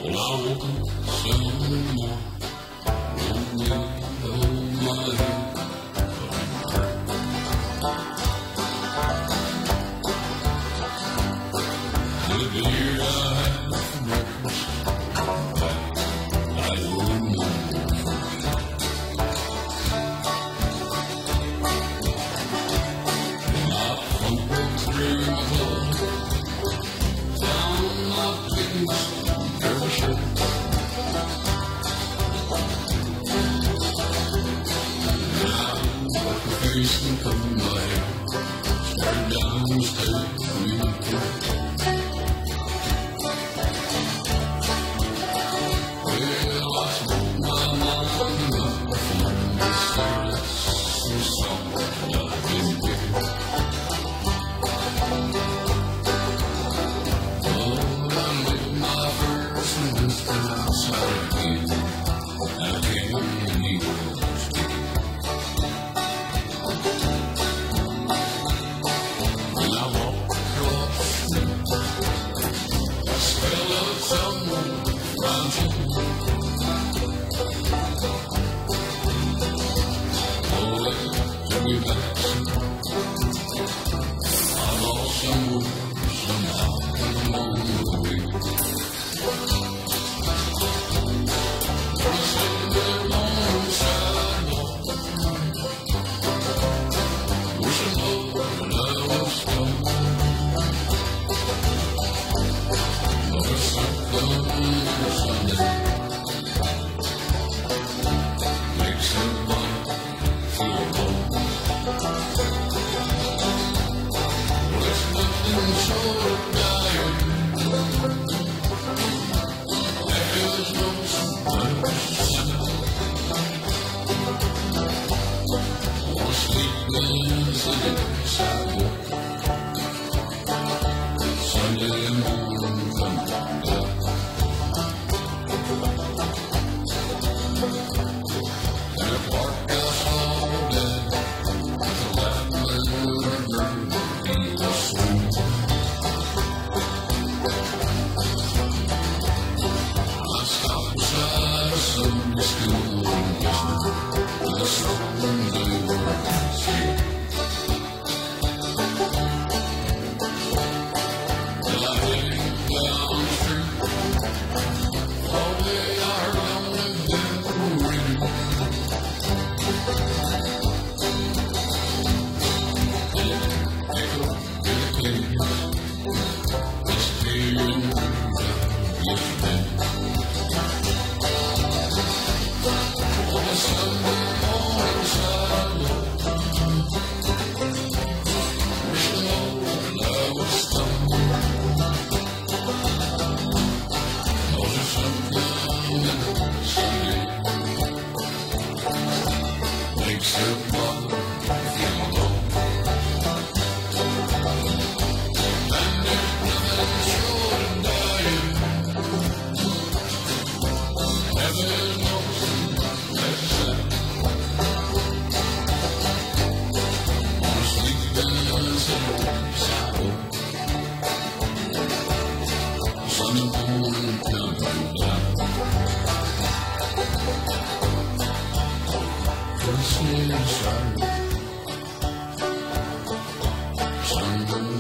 Well, I woke up Sunday morning, one day on my head. The beer I had for breakfast, I wouldn't know. And I fumbled through my clothes, found my biggest dirty shirt. Now, with my face and covered my hair, started down the stairs we went. Sun